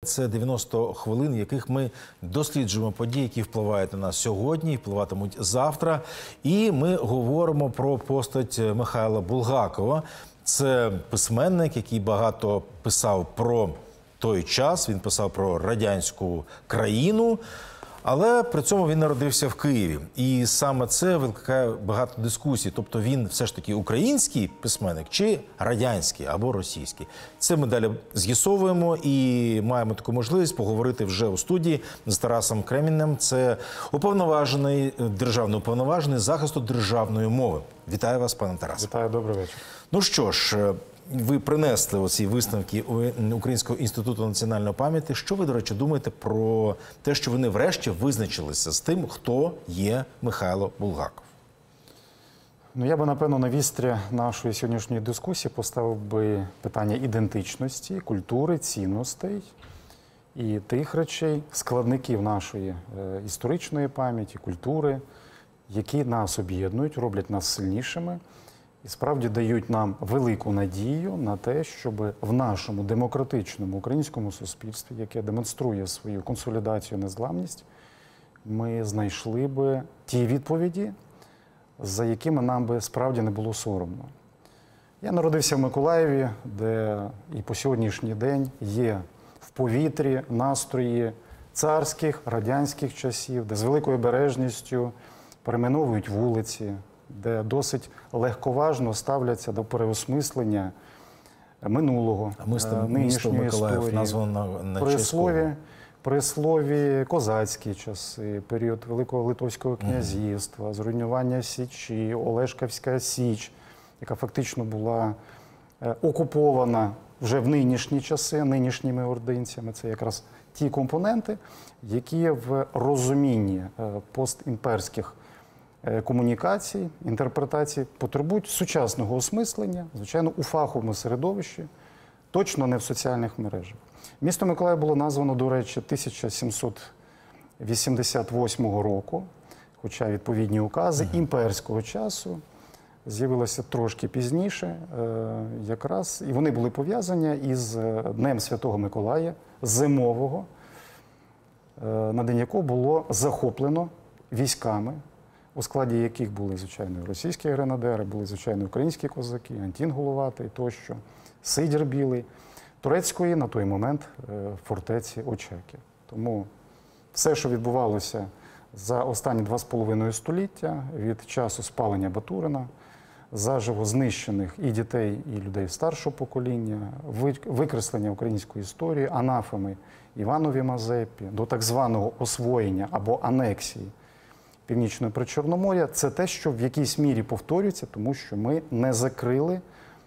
Це 90 хвилин, в яких ми досліджуємо події, які впливають на нас сьогодні, впливатимуть завтра. І ми говоримо про постать Михайла Булгакова. Це письменник, який багато писав про той час, він писав про радянську країну, але при цьому він народився в Києві. І саме це викликає багато дискусій. Тобто він все ж таки український письменник чи радянський або російський. Це ми далі з'ясовуємо і маємо таку можливість поговорити вже у студії з Тарасом Кремінем. Це державний уповноважений захисту державної мови. Вітаю вас, пане Тарасе. Вітаю, добрий вечір. Ну що ж, ви принесли оці висновки Українського інституту національної пам'яті. Що ви, до речі, думаєте про те, що вони врешті визначилися з тим, хто є Михайло Булгаков? Ну, я би, напевно, на вістрі нашої сьогоднішньої дискусії поставив би питання ідентичності, культури, цінностей і тих речей, складників нашої історичної пам'яті, культури, які нас об'єднують, роблять нас сильнішими. І справді дають нам велику надію на те, щоб в нашому демократичному українському суспільстві, яке демонструє свою консолідацію, незламність, ми знайшли би ті відповіді, за якими нам би справді не було соромно. Я народився в Миколаєві, де і по сьогоднішній день є в повітрі настрої царських, радянських часів, де з великою обережністю перейменовують вулиці, де досить легковажно ставляться до переосмислення минулого, нинішньої історії. При слові козацькі часи, період Великого Литовського князівства, зруйнування Січі, Олешківська Січ, яка фактично була окупована вже в нинішні часи, нинішніми ординцями. Це якраз ті компоненти, які в розумінні постімперських комунікацій, інтерпретацій потребують сучасного осмислення, звичайно, у фаховому середовищі, точно не в соціальних мережах. Місто Миколаїв було названо, до речі, 1788 року, хоча відповідні укази імперського часу з'явилися трошки пізніше, якраз, і вони були пов'язані із Днем Святого Миколая, зимового, на день якого було захоплено військами, у складі яких були, звичайно, російські гренадери, були, звичайно, українські козаки, Антін Головатий тощо, Сидір Білий, турецької на той момент фортеці Очаків. Тому все, що відбувалося за останні 2,5 століття, від часу спалення Батурина, заживо знищених і дітей, і людей старшого покоління, викреслення української історії, анафеми Іванові Мазепі, до так званого освоєння або анексії Північного Причорномор'я, це те, що в якійсь мірі повторюється, тому що ми не закрили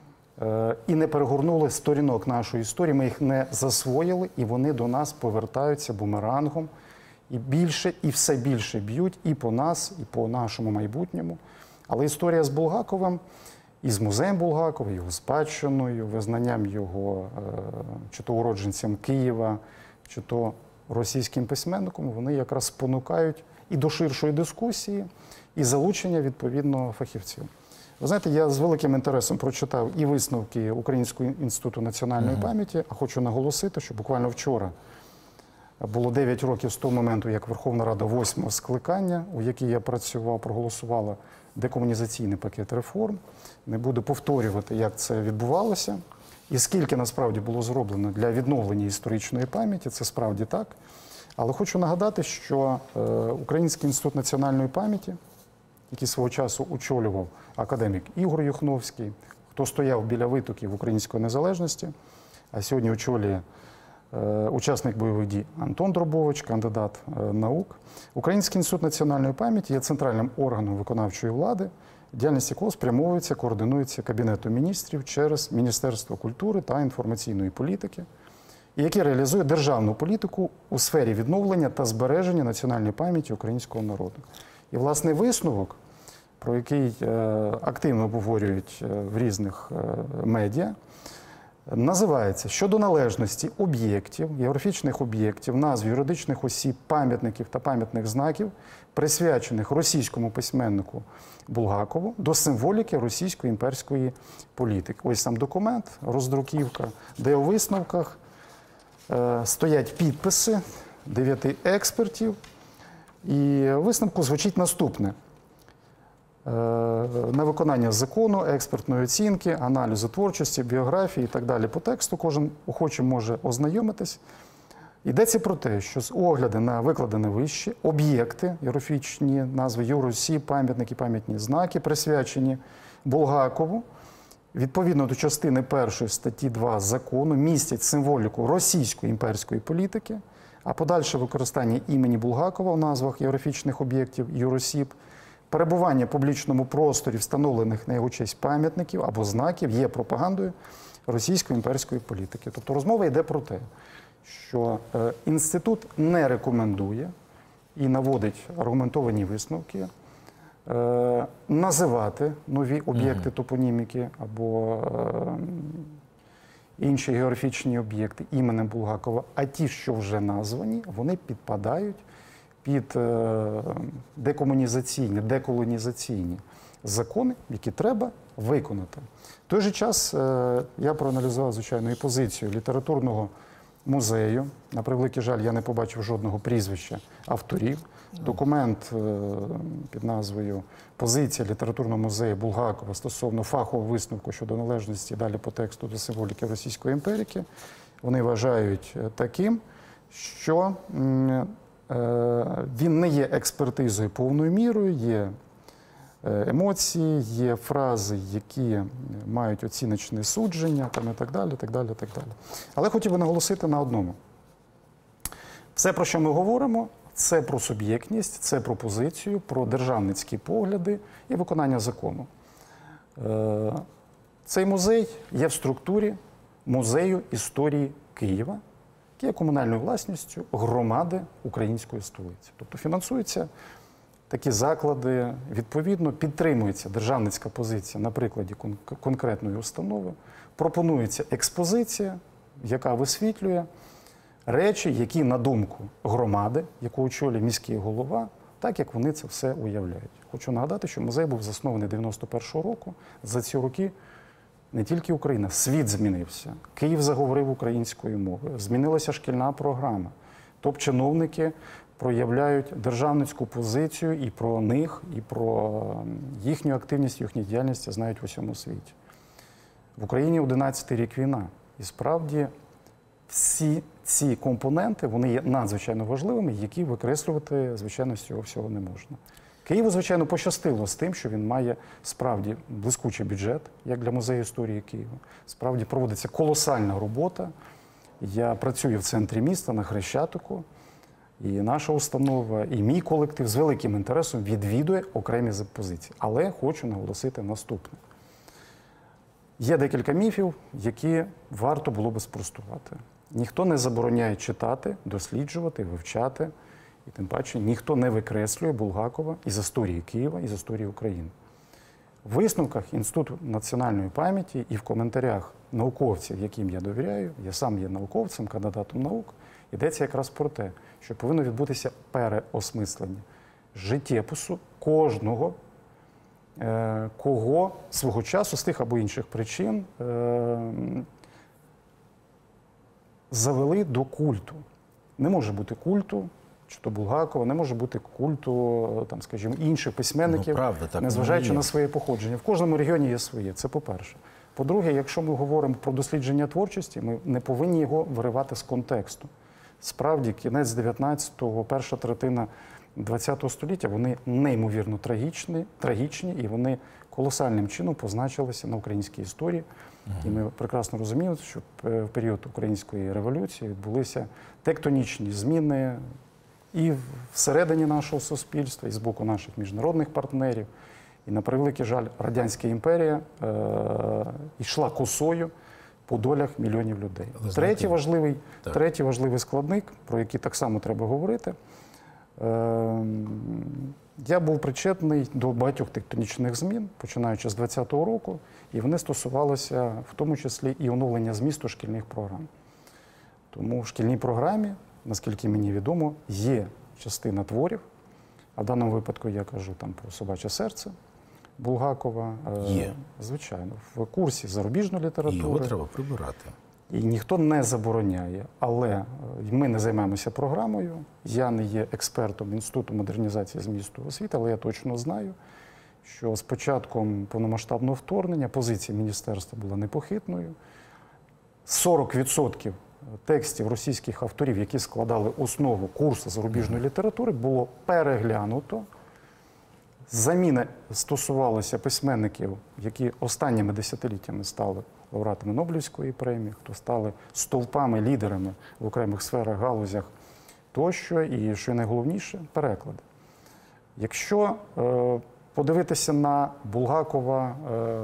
і не перегорнули сторінок нашої історії, ми їх не засвоїли, і вони до нас повертаються бумерангом, і більше, і все більше б'ють і по нас, і по нашому майбутньому. Але історія з Булгаковим, і з музеєм Булгакова, його спадщиною, визнанням його чи то уродженцям Києва, чи то російським письменником, вони якраз спонукають і до ширшої дискусії, і залучення, відповідно, фахівців. Ви знаєте, я з великим інтересом прочитав і висновки Українського інституту національної пам'яті, а хочу наголосити, що буквально вчора було 9 років з того моменту, як Верховна Рада 8-го скликання, у якій я працював, проголосувала декомунізаційний пакет реформ. Не буду повторювати, як це відбувалося, і скільки насправді було зроблено для відновлення історичної пам'яті, це справді так. Але хочу нагадати, що Український інститут національної пам'яті, який свого часу очолював академік Ігор Юхновський, хто стояв біля витоків української незалежності, а сьогодні очолює учасник бойових дій Антон Дробович, кандидат наук. Український інститут національної пам'яті є центральним органом виконавчої влади, діяльність якого спрямовується, координується Кабінетом міністрів через Міністерство культури та інформаційної політики, і який реалізує державну політику у сфері відновлення та збереження національної пам'яті українського народу. І, власне, висновок, про який активно обговорюють в різних медіа, називається «Щодо належності об'єктів, географічних об'єктів, назв юридичних осіб, пам'ятників та пам'ятних знаків, присвячених російському письменнику Булгакову, до символіки російської імперської політики». Ось сам документ, роздруківка, де у висновках стоять підписи 9 експертів. І в висновку звучить наступне. На виконання закону, експертної оцінки, аналізу творчості, біографії і так далі по тексту кожен охочий може ознайомитись. Йдеться про те, що з огляду на викладене вище об'єкти, географічні назви юросіб, пам'ятники, пам'ятні знаки, присвячені Булгакову, відповідно до частини 1 статті 2 закону, містять символіку російської імперської політики, а подальше використання імені Булгакова в назвах географічних об'єктів юросіб, перебування в публічному просторі встановлених на його честь пам'ятників або знаків є пропагандою російської імперської політики. Тобто розмова йде про те, що інститут не рекомендує і наводить аргументовані висновки називати нові об'єкти топоніміки або інші географічні об'єкти іменем Булгакова, а ті, що вже названі, вони підпадають під декомунізаційні, деколонізаційні закони, які треба виконати. В той же час я проаналізував, звичайно, і позицію літературного музею. На превеликий жаль, я не побачив жодного прізвища авторів. Документ під назвою «Позиція літературного музею Булгакова стосовно фахового висновку щодо належності далі по тексту до символіки Російської імперії». Вони вважають таким, що він не є експертизою повною мірою, є емоції, є фрази, які мають оціночне судження, там, і так далі, так далі, так далі. Але хотів би наголосити на одному. Все, про що ми говоримо, це про суб'єктність, це про позицію, про державницькі погляди і виконання закону. Цей музей є в структурі Музею історії Києва, який є комунальною власністю громади української столиці. Тобто фінансуються такі заклади, відповідно, підтримується державницька позиція на прикладі конкретної установи, пропонується експозиція, яка висвітлює речі, які, на думку громади, яку очолює міський голова, так, як вони це все уявляють. Хочу нагадати, що музей був заснований 91-го року. За ці роки не тільки Україна, світ змінився. Київ заговорив українською мовою, змінилася шкільна програма. Топ-чиновники проявляють державницьку позицію і про них, і про їхню активність, їхню діяльність знають в усьому світі. В Україні 11-й рік війна. І справді всі ці компоненти, вони є надзвичайно важливими, які викреслювати, звичайно, з цього всього не можна. Києву, звичайно, пощастило з тим, що він має справді блискучий бюджет, як для Музею історії Києва. Справді проводиться колосальна робота. Я працюю в центрі міста на Хрещатику, і наша установа, і мій колектив з великим інтересом відвідує окремі позиції. Але хочу наголосити наступне. Є декілька міфів, які варто було би спростувати. Ніхто не забороняє читати, досліджувати, вивчати, і тим паче ніхто не викреслює Булгакова із історії Києва, із історії України. В висновках Інституту національної пам'яті і в коментарях науковців, яким я довіряю, я сам є науковцем, кандидатом наук, йдеться якраз про те, що повинно відбутися переосмислення життєпису кожного, кого свого часу з тих або інших причин завели до культу. Не може бути культу, чи то Булгакова, не може бути культу, там, скажімо, інших письменників, незважаючи на своє походження. В кожному регіоні є своє, це по-перше. По-друге, якщо ми говоримо про дослідження творчості, ми не повинні його виривати з контексту. Справді, кінець 19-го, перша третина 20-го століття, вони неймовірно трагічні, і вони колосальним чином позначилися на українській історії. І ми прекрасно розуміємо, що в період Української революції відбулися тектонічні зміни і всередині нашого суспільства, і з боку наших міжнародних партнерів. І, на превеликий жаль, Радянська імперія йшла косою по долях мільйонів людей. Третій важливий складник, про який так само треба говорити. Я був причетний до багатьох тектонічних змін, починаючи з 20-го року, і вони стосувалися в тому числі і оновлення змісту шкільних програм. Тому в шкільній програмі, наскільки мені відомо, є частина творів, а в даному випадку я кажу там про «Собаче серце» Булгакова. Є. Звичайно, в курсі зарубіжної літератури. Його треба прибирати. І ніхто не забороняє. Але ми не займаємося програмою. Я не є експертом Інституту модернізації змісту освіти, але я точно знаю, що з початком повномасштабного вторгнення позиція міністерства була непохитною. 40% текстів російських авторів, які складали основу курсу зарубіжної літератури, було переглянуто. Заміна стосувалася письменників, які останніми десятиліттями стали лауреатами Нобелівської премії, хто стали стовпами, лідерами в окремих сферах, галузях тощо, і, що найголовніше, переклади. Якщо подивитися на Булгакова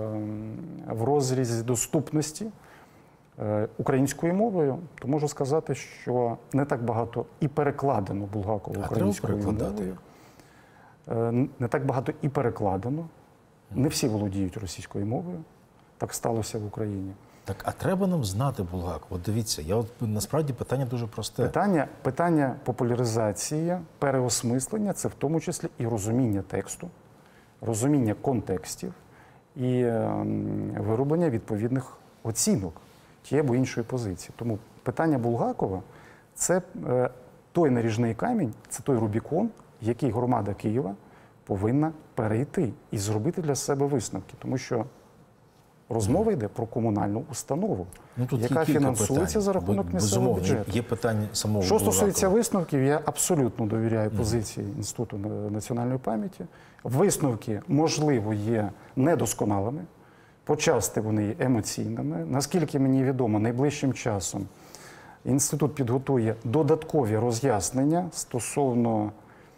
в розрізі доступності українською мовою, то можу сказати, що не так багато і перекладено Булгакова українською мовою. Не так багато і перекладено. Не всі володіють російською мовою. Так сталося в Україні. Так, а треба нам знати Булгакова? От дивіться, насправді питання дуже просте. Питання популяризації, переосмислення – це в тому числі і розуміння тексту, розуміння контекстів і вироблення відповідних оцінок тієї або іншої позиції. Тому питання Булгакова – це той наріжний камінь, це той Рубікон, який громада Києва повинна перейти і зробити для себе висновки. Тому що розмова йде про комунальну установу, яка фінансується за рахунок місцевого бюджету. Є питання самого Що Булгакова. стосується висновків, я абсолютно довіряю позиції Інституту національної пам'яті. Висновки, можливо, є недосконалими, почасти вони є емоційними. Наскільки мені відомо, найближчим часом інститут підготує додаткові роз'яснення стосовно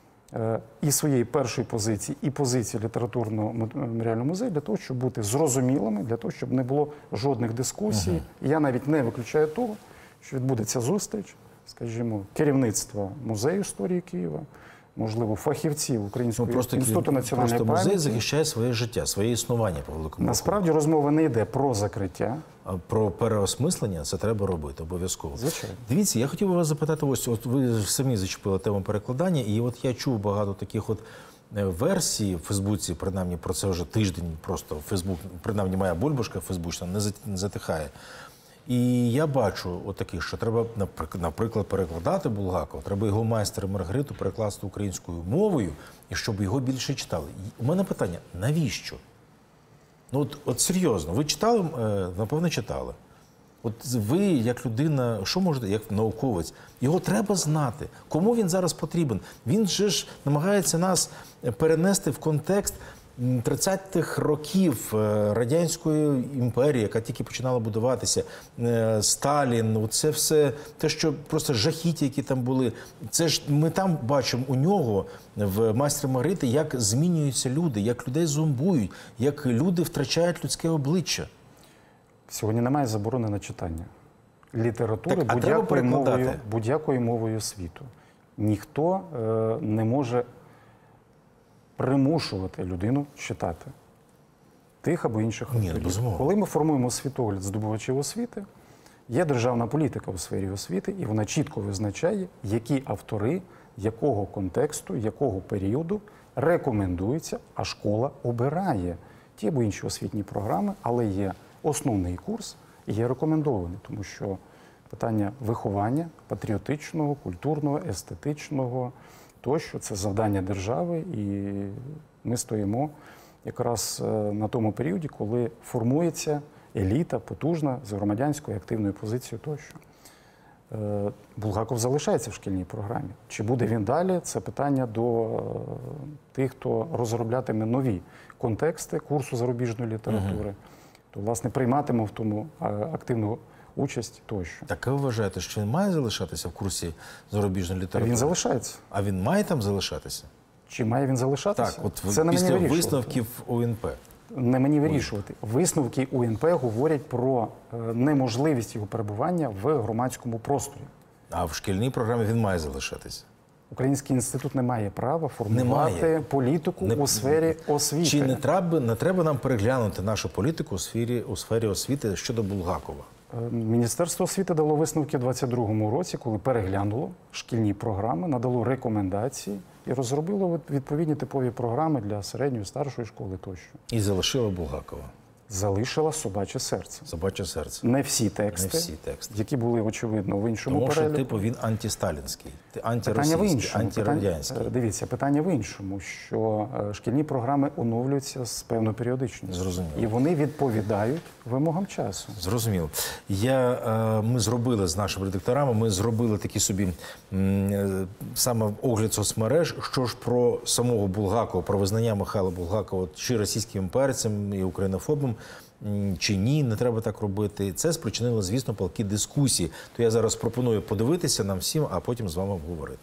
і своєї першої позиції, і позиції літературного меморіального музею, для того, щоб бути зрозумілими, для того, щоб не було жодних дискусій. І я навіть не виключаю того, що відбудеться зустріч, скажімо, керівництва Музею історії Києва, можливо, фахівців Українського інституту національної пам'яті. Просто музей захищає своє життя, своє існування, по великому. Насправді розмова не йде про закриття. А про переосмислення це треба робити обов'язково. Звичайно. Дивіться, я хотів би вас запитати, ось от ви самі зачепили тему перекладання, і от я чув багато таких от версій в Фейсбуці, принаймні про це вже тиждень просто Фейсбук, принаймні моя бульбашка фейсбучна не затихає. І я бачу отаких, що треба, наприклад, перекладати Булгакова, треба його «Майстер і Маргариту» перекласти українською мовою, і щоб його більше читали. У мене питання, навіщо? Ну от серйозно, ви читали, напевно, читали. От ви, як людина, що можете, як науковець, його треба знати. Кому він зараз потрібен? Він же ж намагається нас перенести в контекст 30-х років Радянської імперії, яка тільки починала будуватися, Сталін, це все, те, що просто жахіття, які там були. Це ж ми там бачимо у нього, в «Майстрі Маргарити», як змінюються люди, як людей зомбують, як люди втрачають людське обличчя. Сьогодні немає заборони на читання літератури будь-якою мовою світу. Ніхто не може примушувати людину читати тих або інших авторів. Коли ми формуємо світогляд здобувачів освіти, є державна політика у сфері освіти, і вона чітко визначає, які автори, якого контексту, якого періоду рекомендуються, а школа обирає ті або інші освітні програми, але є основний курс і є рекомендований, тому що питання виховання патріотичного, культурного, естетичного, тощо це завдання держави, і ми стоїмо якраз на тому періоді, коли формується еліта потужна з громадянською активною позицією тощо. Булгаков залишається в шкільній програмі. Чи буде він далі? Це питання до тих, хто розроблятиме нові контексти курсу зарубіжної літератури, то, власне, прийматиме в тому активну участь тощо. Так ви вважаєте, що він має залишатися в курсі зарубіжної літератури? Він залишається. А він має там залишатися? Чи має він залишатися? Так, от це не після мені висновків УНП. Не мені вирішувати. Висновки УНП говорять про неможливість його перебування в громадському просторі. А в шкільній програмі він має залишатися? Український інститут не має права формувати політику у сфері освіти. Чи не треба нам переглянути нашу політику у сфері освіти щодо Булгакова? Міністерство освіти дало висновки у 2022 році, коли переглянуло шкільні програми, надало рекомендації і розробило відповідні типові програми для середньої, старшої школи тощо. І залишило Булгакова? залишила собаче серце. Собаче серце. Не всі тексти, Не всі тексти. які були, очевидно, в іншому Тому що, переліку. типу, він антисталінський, Питання в антиросійський, іншому. антирадянський. Дивіться, питання в іншому, що шкільні програми оновлюються з певною періодичністю. Зрозуміло. І вони відповідають вимогам часу. Зрозуміло. Ми зробили з нашими редакторами, ми зробили такий собі саме огляд соцмереж, що ж про самого Булгакова, про визнання Михайла Булгакова чи російським імперцем, і українофобом, чи ні, не треба так робити. Це спричинило, звісно, палкі дискусії. То я зараз пропоную подивитися нам всім, а потім з вами обговорити.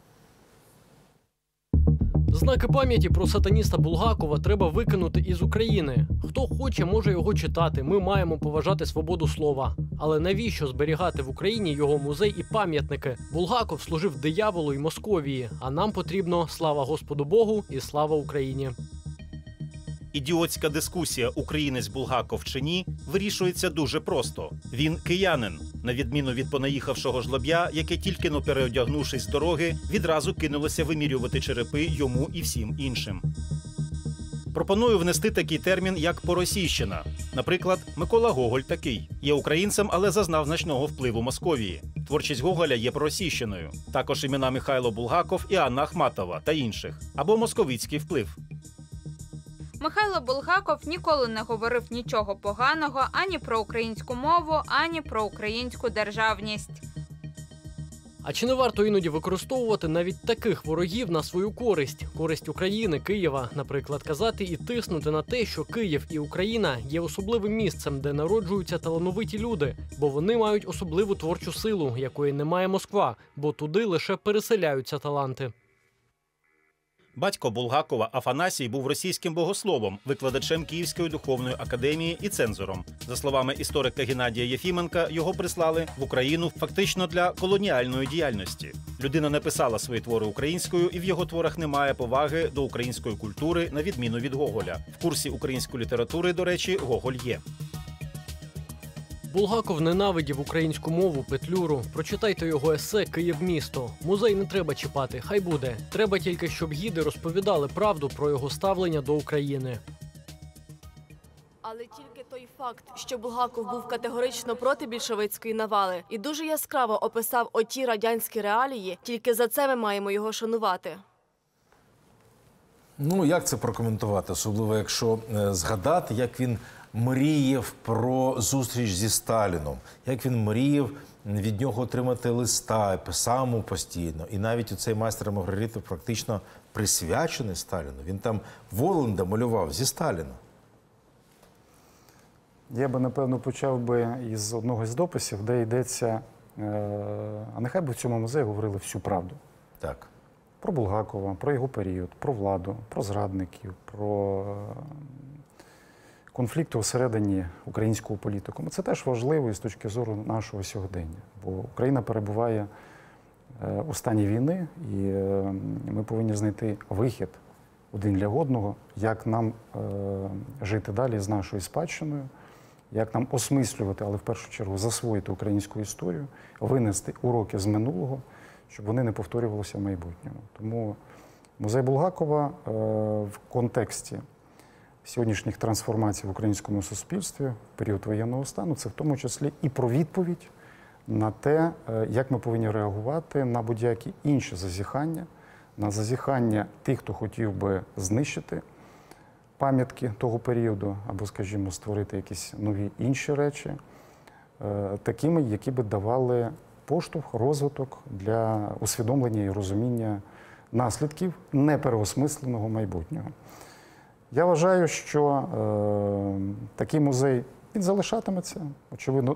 Знаки пам'яті про сатаніста Булгакова треба викинути із України. Хто хоче, може його читати. Ми маємо поважати свободу слова. Але навіщо зберігати в Україні його музей і пам'ятники? Булгаков служив дияволу й Московії, а нам потрібно слава Господу Богу і слава Україні. Ідіотська дискусія «Українець Булгаков чи ні» вирішується дуже просто. Він киянин, на відміну від понаїхавшого жлоб'я, яке тільки-но переодягнувшись з дороги, відразу кинулося вимірювати черепи йому і всім іншим. Пропоную внести такий термін, як «поросійщина». Наприклад, Микола Гоголь такий. Є українцем, але зазнав значного впливу Московії. Творчість Гоголя є поросійщиною. Також імена Михайло Булгаков і Анна Ахматова та інших. Або московицький вплив. Михайло Булгаков ніколи не говорив нічого поганого ані про українську мову, ані про українську державність. А чи не варто іноді використовувати навіть таких ворогів на свою користь? Користь України, Києва, наприклад, казати і тиснути на те, що Київ і Україна є особливим місцем, де народжуються талановиті люди, бо вони мають особливу творчу силу, якої не має Москва, бо туди лише переселяються таланти. Батько Булгакова Афанасій був російським богословом, викладачем Київської духовної академії і цензором. За словами історика Геннадія Єфіменка, його прислали в Україну фактично для колоніальної діяльності. Людина не писала свої твори українською, і в його творах немає поваги до української культури, на відміну від Гоголя. В курсі української літератури, до речі, Гоголь є. Булгаков ненавидів українську мову, Петлюру. Прочитайте його есе «Київ-місто». Музей не треба чіпати, хай буде. Треба тільки, щоб гіди розповідали правду про його ставлення до України. Але тільки той факт, що Булгаков був категорично проти більшовицької навали і дуже яскраво описав оті радянські реалії, тільки за це ми маємо його шанувати. Ну, як це прокоментувати? Особливо, якщо згадати, як він мріяв про зустріч зі Сталіном, як він мріяв від нього отримати листа, писав йому постійно. І навіть оцей «Майстер і Маргарита» практично присвячений Сталіну. Він там Воланда малював зі Сталіна. Я би, напевно, почав би із одного з дописів, де йдеться, а нехай би в цьому музеї говорили всю правду. Так. Про Булгакова, про його період, про владу, про зрадників, про конфлікти всередині українського політику. Це теж важливо із точки зору нашого сьогодення. Бо Україна перебуває у стані війни, і ми повинні знайти вихід один для одного, як нам жити далі з нашою спадщиною, як нам осмислювати, але в першу чергу засвоїти українську історію, винести уроки з минулого, щоб вони не повторювалися в майбутньому. Тому музей Булгакова в контексті сьогоднішніх трансформацій в українському суспільстві в період воєнного стану, це в тому числі і про відповідь на те, як ми повинні реагувати на будь-які інші зазіхання, на зазіхання тих, хто хотів би знищити пам'ятки того періоду, або, скажімо, створити якісь нові інші речі, такими, які би давали поштовх, розвиток для усвідомлення і розуміння наслідків непереосмисленого майбутнього. Я вважаю, що такий музей, він залишатиметься, очевидно,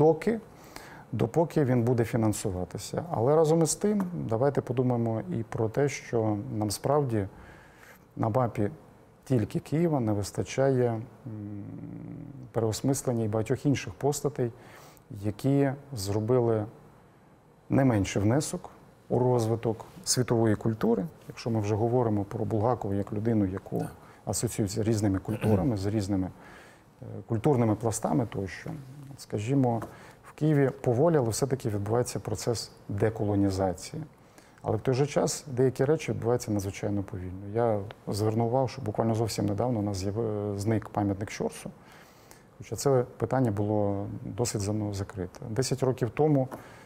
допоки він буде фінансуватися. Але разом із тим, давайте подумаємо і про те, що нам справді на мапі тільки Києва не вистачає переосмислення і багатьох інших постатей, які зробили не менший внесок у розвиток світової культури, якщо ми вже говоримо про Булгакова як людину, яку асоціюється з різними культурами, з різними культурними пластами тощо. Скажімо, в Києві поволі, але все-таки відбувається процес деколонізації. Але в той же час деякі речі відбуваються надзвичайно повільно. Я звернув увагу, що буквально зовсім недавно у нас зник пам'ятник Щорсу, Хоча це питання було досить за мною закрите. 10 років тому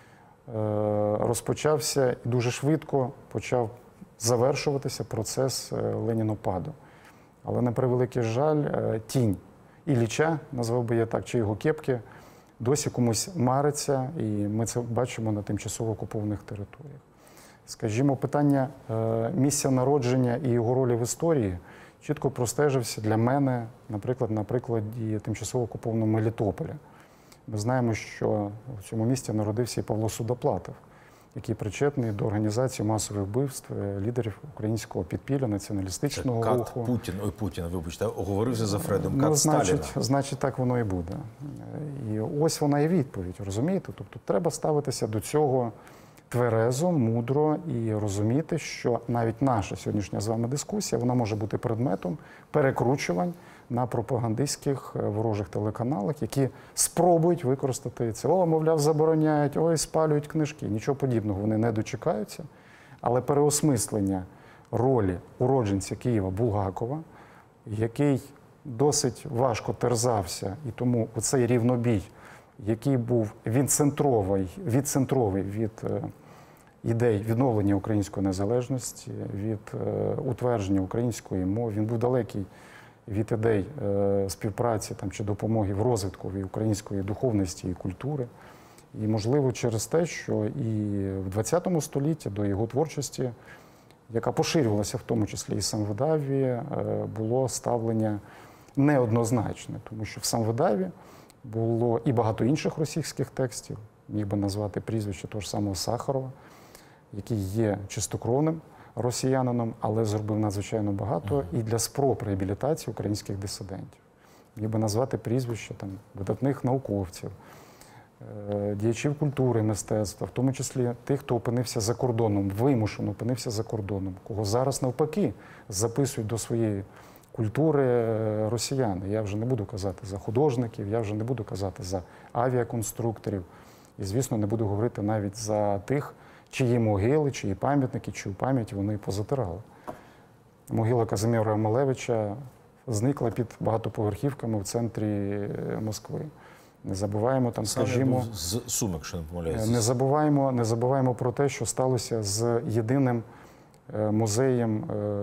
розпочався і дуже швидко почав завершуватися процес ленінопаду. Але, на превеликий жаль, тінь Ілліча, назвав би я так, чи його кепки, досі комусь мариться, і ми це бачимо на тимчасово окупованих територіях. Скажімо, питання місця народження і його ролі в історії чітко простежився для мене, наприклад, на прикладі тимчасово окупованого Мелітополя. Ми знаємо, що в цьому місті народився і Павло Судоплатов, який причетний до організації масових вбивств лідерів українського підпілля, націоналістичного руху. Путін, вибачте, оговорився за Фредом, кат Сталіна. Значить, так воно і буде. І ось вона і відповідь, розумієте? Тобто треба ставитися до цього тверезо, мудро і розуміти, що навіть наша сьогоднішня з вами дискусія, вона може бути предметом перекручувань на пропагандистських ворожих телеканалах, які спробують використати це. О, мовляв, забороняють, ой, спалюють книжки. Нічого подібного вони не дочекаються. Але переосмислення ролі уродженця Києва Булгакова, який досить важко терзався, і тому оцей рівнобій, який був відцентровий від ідей відновлення української незалежності, від утвердження української мови, він був далекий від ідей співпраці чи допомоги в розвитку української духовності і культури. І, можливо, через те, що і в ХХ столітті до його творчості, яка поширювалася в тому числі і Самвидаві, було ставлення неоднозначне, тому що в Самвидаві було і багато інших російських текстів, міг би назвати прізвище того ж самого Сахарова, який є чистокровним росіянином, але зробив надзвичайно багато і для спроб реабілітації українських дисидентів. Міг би назвати прізвище видатних науковців, діячів культури, мистецтва, в тому числі тих, хто опинився за кордоном, вимушено опинився за кордоном, кого зараз навпаки записують до своєї культури росіяни. Я вже не буду казати за художників, я вже не буду казати за авіаконструкторів. І, звісно, не буду говорити навіть за тих, чиї могили, чиї пам'ятники, чию пам'ять вони позатирали. Могила Казимира Малевича зникла під багатоповерхівками в центрі Москви. Не забуваємо скажімо, з Сум, якщо не помиляюся. Не забуваємо про те, що сталося з єдиним музеєм,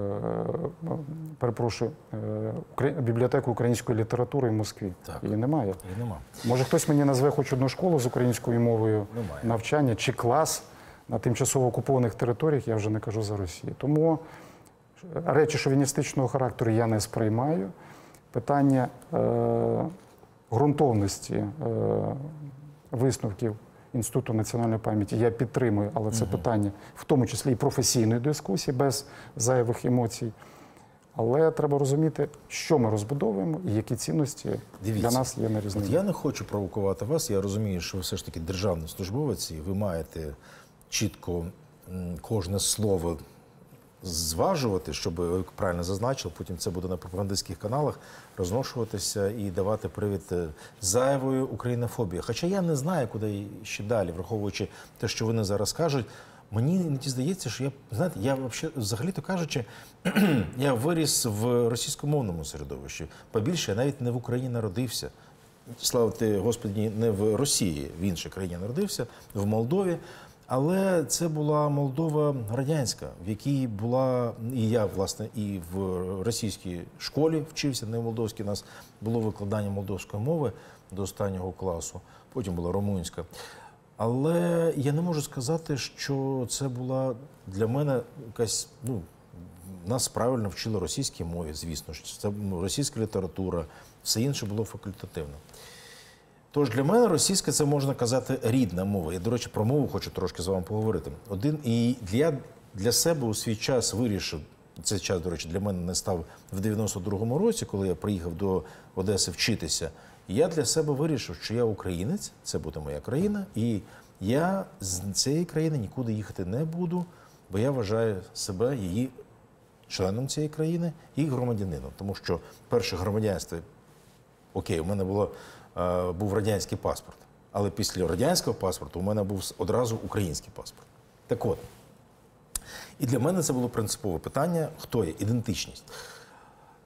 бібліотекою української літератури в Москві. Так. Її немає. Її нема. Може, хтось мені назве хоч одну школу з українською мовою навчання чи клас на тимчасово окупованих територіях, я вже не кажу за Росію. Тому речі шовіністичного характеру я не сприймаю. Питання ґрунтовності висновків Інституту національної пам'яті я підтримую, але це питання в тому числі і професійної дискусії, без зайвих емоцій. Але треба розуміти, що ми розбудовуємо і які цінності для нас є нарізними. Я не хочу провокувати вас, я розумію, що ви все ж таки державний службовець, і ви маєте чітко кожне слово зважувати, щоб ви правильно зазначили, потім це буде на пропагандистських каналах розношуватися і давати привід зайвої українофобії. Хоча я не знаю, куди ще далі, враховуючи те, що вони зараз кажуть. Мені іноді здається, що я взагалі-то кажучи, я виріс в російськомовному середовищі. Побільше, я навіть не в Україні народився. Слава ти, Господі, не в Росії, в іншій країні народився, в Молдові. Але це була Молдова радянська, в якій була, і я, власне, і в російській школі вчився, не в молдовській, у нас було викладання молдовської мови до останнього класу, потім була румунська. Але я не можу сказати, що це була для мене якась, нас правильно вчили російській мові, звісно, що це російська література, все інше було факультативно. Тож для мене російська, це можна казати, рідна мова. Я, до речі, про мову хочу трошки з вами поговорити. І я для себе у свій час вирішив, цей час, до речі, для мене не став в 92-му році, коли я приїхав до Одеси вчитися. Я для себе вирішив, що я українець, це буде моя країна, і я з цієї країни нікуди їхати не буду, бо я вважаю себе її членом цієї країни і громадянином. Тому що перше громадянство, окей, у мене був радянський паспорт, але після радянського паспорту у мене був одразу український паспорт. Так от, і для мене це було принципове питання, хто є, ідентичність.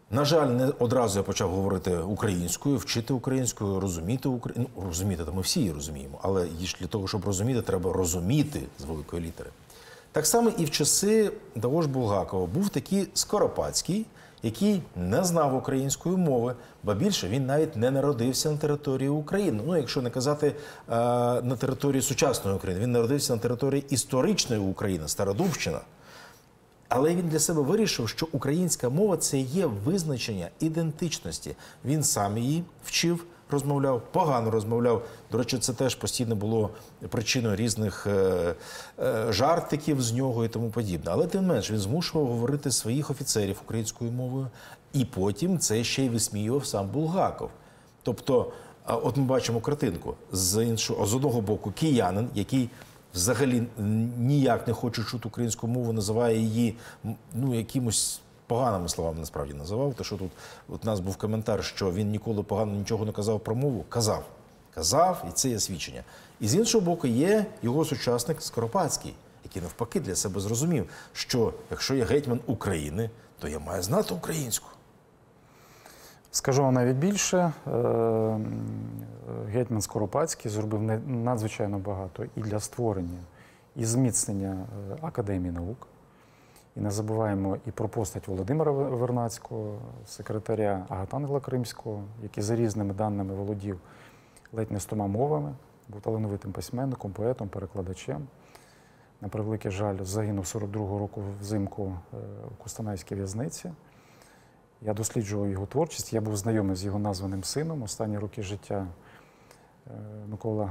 На жаль, не одразу я почав говорити українською, вчити українською, розуміти українською. Ну, розуміти, то ми всі її розуміємо, але для того, щоб розуміти, треба розуміти з великої літери. Так само і в часи того ж Булгакова був такий Скоропадський, який не знав української мови, ба більше він навіть не народився на території України. Ну, якщо не казати на території сучасної України, він народився на території історичної України, Стародубщина. Але він для себе вирішив, що українська мова – це є визначення ідентичності. Він сам її вчив, розмовляв, погано розмовляв. До речі, це теж постійно було причиною різних жартиків з нього і тому подібне. Але тим не менш, він змушував говорити своїх офіцерів українською мовою. І потім це ще й висміював сам Булгаков. Тобто, от ми бачимо картинку. З одного боку киянин, який взагалі ніяк не хоче чути українську мову, називає її, ну, якимось поганими словами насправді називав. То що тут от у нас був коментар, що він ніколи погано нічого не казав про мову. Казав, і це є свідчення. І з іншого боку є його сучасник Скоропадський, який навпаки для себе зрозумів, що якщо я гетьман України, то я маю знати українську. Скажу вам навіть більше, гетьман Скоропадський зробив надзвичайно багато і для створення, і зміцнення Академії наук. І не забуваємо і про постать Володимира Вернадського, секретаря Агатангела Кримського, який за різними даними володів ледь не 100 мовами, був талановитим письменником, поетом, перекладачем. На превеликий жаль, загинув 42-го року взимку у Костанайській в'язниці. Я досліджував його творчість, я був знайомий з його названим сином. Останні роки життя Микола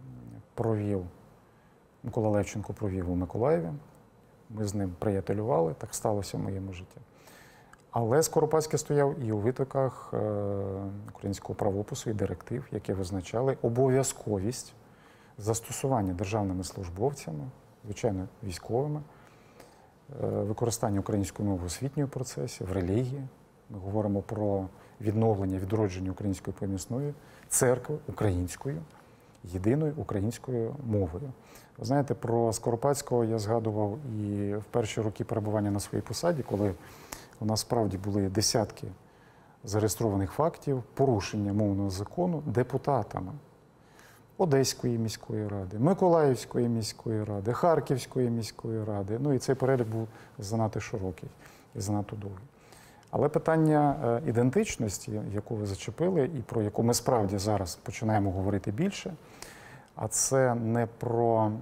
Левченко провів у Миколаєві. Ми з ним приятелювали, так сталося в моєму житті. Але Скоропадський стояв і у витоках українського правопису і директив, які визначали обов'язковість застосування державними службовцями, звичайно, військовими, використання української мови в освітньому процесі, в релігії. Ми говоримо про відновлення, відродження української помісної церкви українською, єдиною українською мовою. Ви знаєте, про Скоропадського я згадував і в перші роки перебування на своїй посаді, коли у нас справді були десятки зареєстрованих фактів порушення мовного закону депутатами Одеської міської ради, Миколаївської міської ради, Харківської міської ради. Ну і цей перелік був занадто широкий і занадто довгий. Але питання ідентичності, яку ви зачепили, і про яку ми справді зараз починаємо говорити більше, а це не про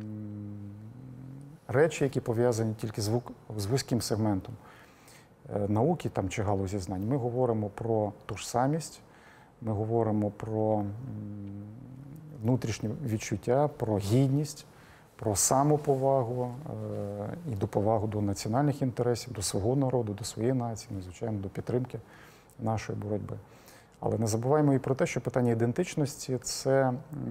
речі, які пов'язані тільки з вузьким сегментом науки там, чи галузі знань. Ми говоримо про ту ж самість, ми говоримо про внутрішнє відчуття, про гідність, про самоповагу і до повагу до національних інтересів, до свого народу, до своєї нації, ну, звичайно, до підтримки нашої боротьби. Але не забуваємо і про те, що питання ідентичності – це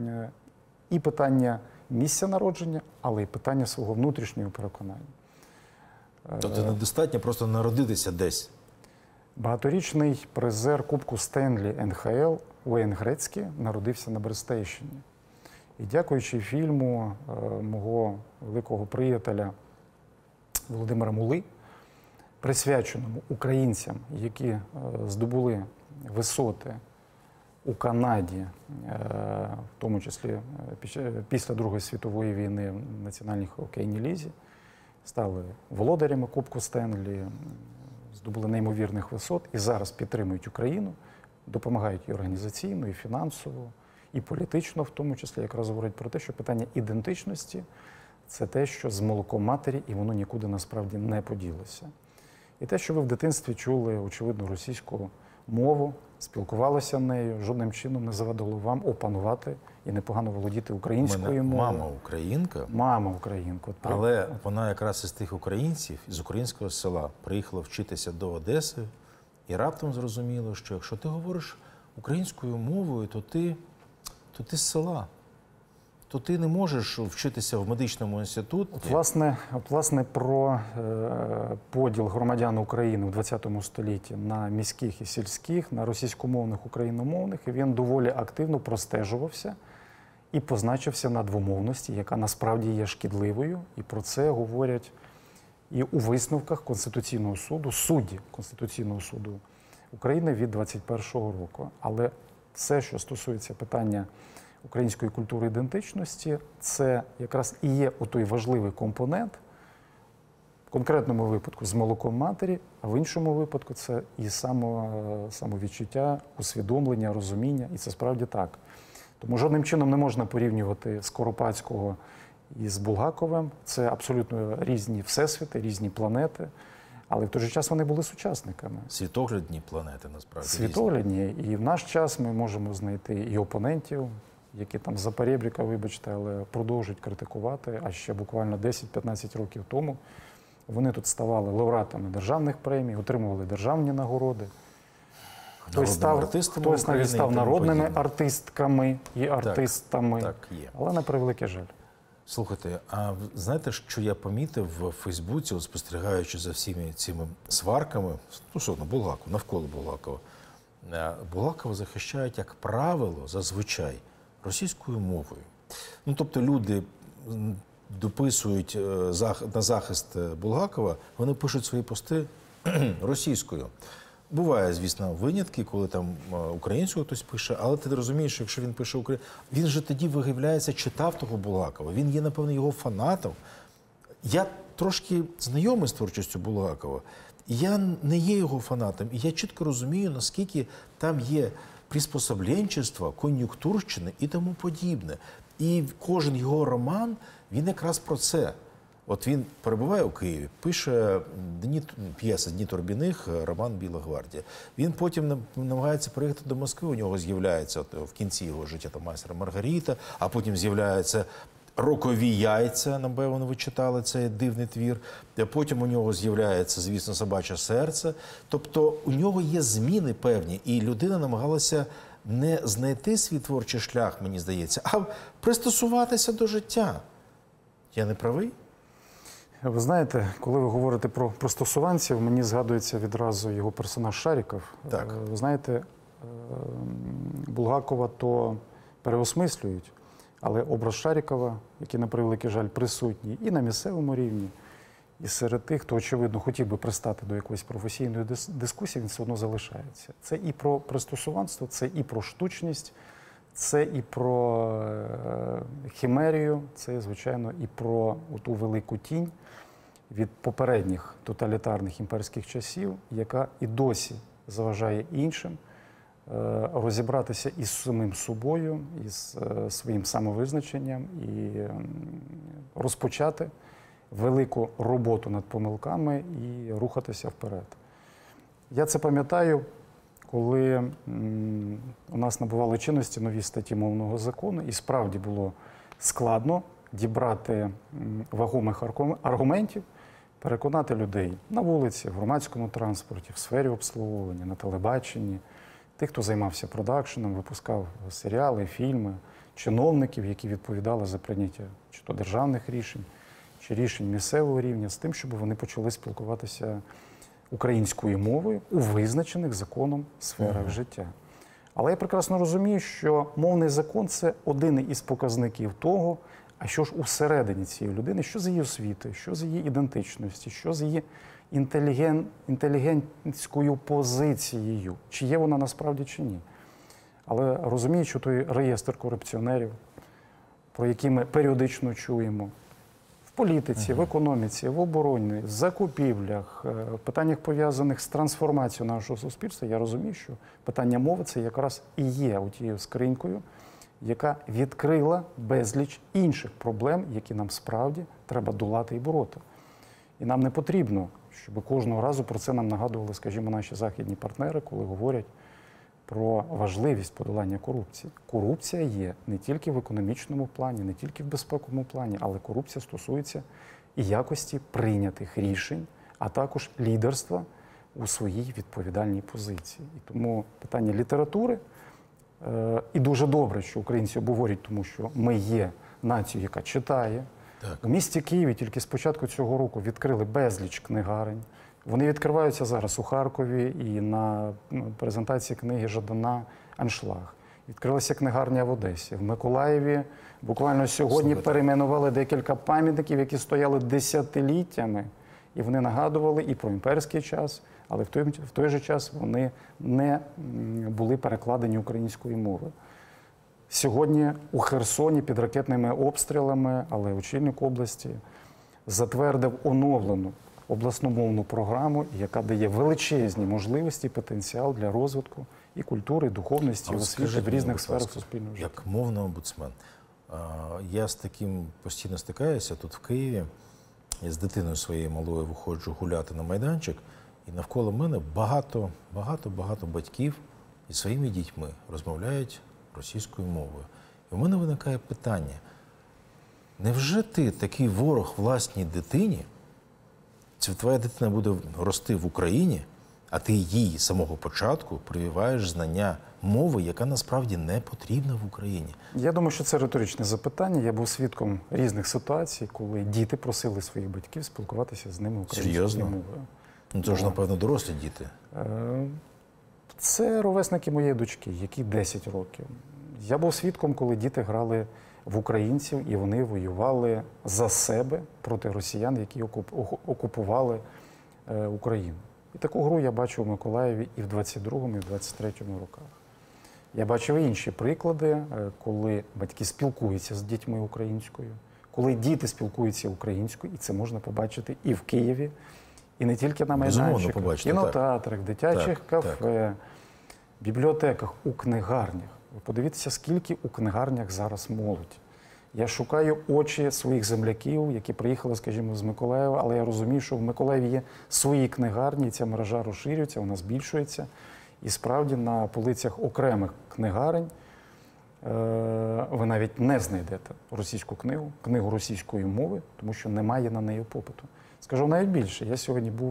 і питання місця народження, але й питання свого внутрішнього переконання. Тобто недостатньо просто народитися десь. Багаторічний призер Кубку Стенлі НХЛ Уейн Грецький народився на Брестейщині. І дякуючи фільму мого великого приятеля Володимира Мули, присвяченому українцям, які здобули висоти у Канаді, в тому числі після Другої світової війни в Національній хокейній лізі, стали володарями Кубку Стенлі, здобули неймовірних висот і зараз підтримують Україну, допомагають і організаційно, і фінансово, і політично в тому числі. Якраз говорять про те, що питання ідентичності – це те, що з молоком матері, і воно нікуди насправді не поділося. І те, що ви в дитинстві чули, очевидно, російську мову, спілкувалися нею, жодним чином не завадило вам опанувати і непогано володіти українською мовою. Мама українка. Мама українка. Але вона якраз із тих українців, із українського села, приїхала вчитися до Одеси і раптом зрозуміло, що якщо ти говориш українською мовою, то ти з села. То ти не можеш вчитися в медичному інституті. Власне, про поділ громадян України в ХХ столітті на міських і сільських, на російськомовних, україномовних, і він доволі активно простежувався і позначився на двомовності, яка насправді є шкідливою. І про це говорять і у висновках Конституційного суду, судді Конституційного суду України від 2021 року. Але все, що стосується питання української культури і ідентичності, це якраз і є той важливий компонент, в конкретному випадку з молоком матері, а в іншому випадку це і самовідчуття, усвідомлення, розуміння, і це справді так. Тому жодним чином не можна порівнювати Скоропадського із Булгаковим. Це абсолютно різні всесвіти, різні планети, але в той же час вони були сучасниками. Світоглядні планети, насправді. Світоглядні. І в наш час ми можемо знайти і опонентів, які там за перебріка, вибачте, але продовжують критикувати. А ще буквально 10-15 років тому вони тут ставали лауреатами державних премій, отримували державні нагороди. Хтось навіть став народними артистками і артистами. Так, є. Але на превеликий жаль. Слухайте, а знаєте, що я помітив в Фейсбуці, от спостерігаючи за всіми цими сварками, стосовно Булгакова, навколо Булгакова, Булгакова захищають, як правило, зазвичай російською мовою. Ну, тобто люди дописують на захист Булгакова, вони пишуть свої пости російською. Буває, звісно, винятки, коли там українською хтось пише, але ти розумієш, що якщо він пише українською, він же тоді, виявляється, читав того Булгакова. Він є, напевно, його фанатом. Я трошки знайомий з творчістю Булгакова. Я не є його фанатом, і я чітко розумію, наскільки там є приспособленчество, кон'юнктурщини і тому подібне. І кожен його роман, він якраз про це. От він перебуває у Києві, пише п'єса «Дні Турбіних», роман «Біла гвардія». Він потім намагається приїхати до Москви, у нього з'являється в кінці його життя там «Майстер Маргарита», а потім з'являється «Рокові яйця», напевно, ви читали цей дивний твір. А потім у нього з'являється, звісно, «Собаче серце». Тобто у нього є зміни певні, і людина намагалася не знайти свій творчий шлях, мені здається, а пристосуватися до життя. Я не правий? Ви знаєте, коли ви говорите про пристосуванців, мені згадується відразу його персонаж Шаріков. Так. Ви знаєте, Булгакова то переосмислюють, але образ Шарікова, який, на превеликий жаль, присутній і на місцевому рівні, і серед тих, хто, очевидно, хотів би пристати до якоїсь професійної дискусії, він все одно залишається. Це і про пристосуванство, це і про штучність, це і про химерію, це, звичайно, і про ту велику тінь від попередніх тоталітарних імперських часів, яка і досі заважає іншим розібратися із самим собою, із своїм самовизначенням і розпочати велику роботу над помилками і рухатися вперед. Я це пам'ятаю, коли у нас набували чинності нові статті мовного закону, і справді було складно дібрати вагомих аргументів, переконати людей на вулиці, в громадському транспорті, в сфері обслуговування, на телебаченні, тих, хто займався продакшеном, випускав серіали, фільми, чиновників, які відповідали за прийняття чи то державних рішень, чи рішень місцевого рівня, з тим, щоб вони почали спілкуватися українською мовою у визначених законом сферах життя. Але я прекрасно розумію, що мовний закон – це один із показників того, а що ж усередині цієї людини, що з її освітою, що з її ідентичності, що з її інтелігентською позицією, чи є вона насправді, чи ні. Але розуміючи той реєстр корупціонерів, про який ми періодично чуємо, в політиці, в економіці, в обороні, в закупівлях, в питаннях, пов'язаних з трансформацією нашого суспільства, я розумію, що питання мови – це якраз і є тією скринькою, яка відкрила безліч інших проблем, які нам справді треба долати і бороти. І нам не потрібно, щоб кожного разу про це нам нагадували, скажімо, наші західні партнери, коли говорять про важливість подолання корупції. Корупція є не тільки в економічному плані, не тільки в безпековому плані, але корупція стосується і якості прийнятих рішень, а також лідерства у своїй відповідальній позиції. І тому питання літератури, і дуже добре, що українці обговорюють, тому що ми є нацією, яка читає. Так. У місті Києві тільки з початку цього року відкрили безліч книгарень. Вони відкриваються зараз у Харкові і на презентації книги Жадана «Аншлаг». Відкрилася книгарня в Одесі. В Миколаєві буквально сьогодні перейменували декілька пам'ятників, які стояли десятиліттями І вони нагадували і про імперський час, але в той же час вони не були перекладені українською мовою. Сьогодні у Херсоні під ракетними обстрілами, але очільник області затвердив оновлену обласномовну програму, яка дає величезні можливості, потенціал для розвитку і культури, і духовності, і освіти в різних сферах суспільного життя. Як мовний омбудсмен, я з таким постійно стикаюся тут в Києві. Я з дитиною своєю малою виходжу гуляти на майданчик, і навколо мене багато батьків із своїми дітьми розмовляють російською мовою. І в мене виникає питання, невже ти такий ворог власній дитині? Чи твоя дитина буде рости в Україні, а ти їй з самого початку прививаєш знання мови, яка насправді не потрібна в Україні? Я думаю, що це риторичне запитання. Я був свідком різних ситуацій, коли діти просили своїх батьків спілкуватися з ними українською мовою. Ну, це ж, напевно, дорослі діти. Це ровесники моєї дочки, якій 10 років. Я був свідком, коли діти грали в українців, і вони воювали за себе проти росіян, які окупували Україну. І таку гру я бачив у Миколаєві і в 22-му, і в 23-му роках. Я бачив інші приклади, коли батьки спілкуються з дітьми українською, коли діти спілкуються українською, і це можна побачити і в Києві, і не тільки на майданчиках, в кінотеатрах, кінотеатрах, кафе, бібліотеках, у книгарнях. Ви подивіться, скільки у книгарнях зараз молодь. Я шукаю очі своїх земляків, які приїхали, скажімо, з Миколаєва, але я розумію, що в Миколаєві є свої книгарні, і ця мережа розширюється, вона збільшується. І справді на полицях окремих книгарень ви навіть не знайдете російську книгу російської мови, тому що немає на неї попиту. Скажу навіть більше, я сьогодні був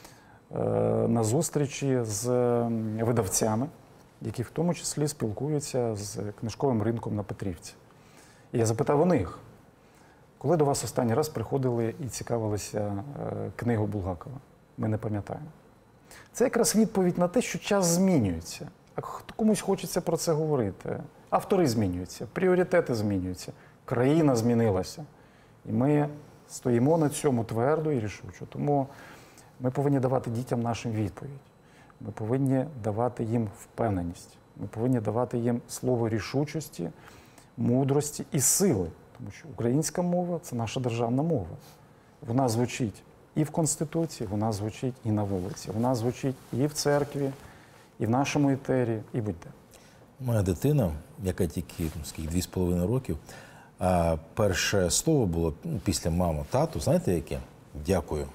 на зустрічі з видавцями, які в тому числі спілкуються з книжковим ринком на Петрівці. І я запитав у них, коли до вас останній раз приходили і цікавилися книгою Булгакова? Ми не пам'ятаємо. Це якраз відповідь на те, що час змінюється. А комусь хочеться про це говорити. Автори змінюються, пріоритети змінюються, країна змінилася. І ми стоїмо на цьому твердо і рішучо. Тому ми повинні давати дітям нашим відповідь. Ми повинні давати їм впевненість. Ми повинні давати їм слово рішучості, мудрості і сили. Тому що українська мова – це наша державна мова. Вона звучить і в Конституції, вона звучить і на вулиці. Вона звучить і в церкві, і в нашому етері, і будь-де. Моя дитина, яка тільки 2,5 років, перше слово було після мами, тату, знаєте яке? Дякую.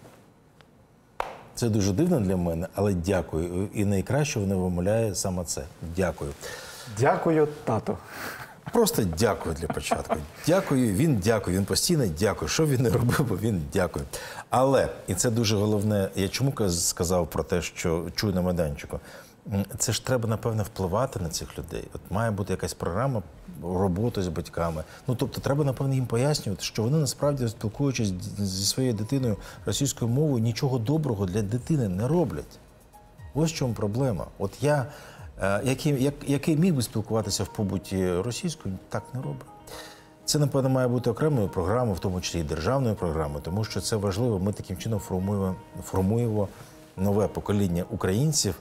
Це дуже дивно для мене, але дякую. І найкраще вона вимовляє саме це. Дякую. Дякую, тато. Просто дякую для початку. Дякую, він постійно дякує. Що він не робив, бо він дякує. Але, і це дуже головне, я чому сказав про те, що чую на майданчику, це ж треба, напевне, впливати на цих людей. От має бути якась програма роботи з батьками. Ну, тобто, треба, напевне, їм пояснювати, що вони, насправді, спілкуючись зі своєю дитиною російською мовою, нічого доброго для дитини не роблять. Ось в чому проблема. От я, який міг би спілкуватися в побуті російською, так не роблю. Це, напевно, має бути окремою програмою, в тому числі і державною програмою, тому що це важливо. Ми таким чином формуємо нове покоління українців.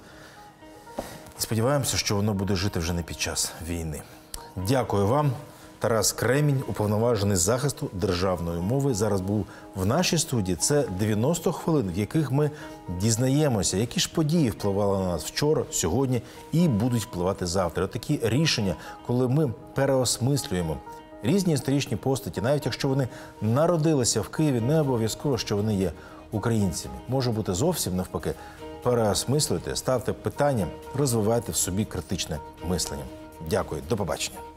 І сподіваємося, що воно буде жити вже не під час війни. Дякую вам. Тарас Кремінь, уповноважений з захисту державної мови, зараз був в нашій студії. Це 90 хвилин, в яких ми дізнаємося, які ж події впливали на нас вчора, сьогодні і будуть впливати завтра. Такі рішення, коли ми переосмислюємо різні історичні постаті, навіть якщо вони народилися в Києві, не обов'язково, що вони є українцями. Може бути зовсім навпаки. Переосмислюйте, ставте питання, розвивайте в собі критичне мислення. Дякую, до побачення.